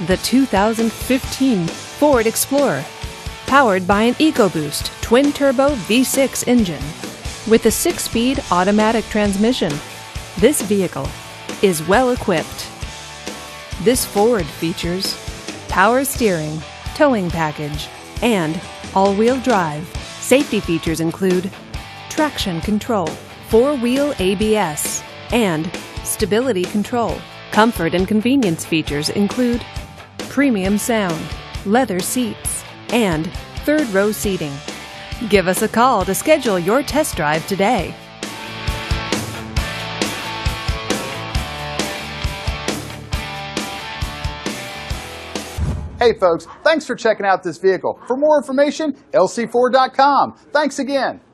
the 2015 Ford Explorer, powered by an EcoBoost twin-turbo V6 engine. With a 6-speed automatic transmission, this vehicle is well equipped. This Ford features power steering, towing package, and all-wheel drive. Safety features include traction control, 4-wheel ABS, and stability control. Comfort and convenience features include premium sound, leather seats, and third-row seating. Give us a call to schedule your test drive today. Hey folks, thanks for checking out this vehicle. For more information, lc4.com. Thanks again.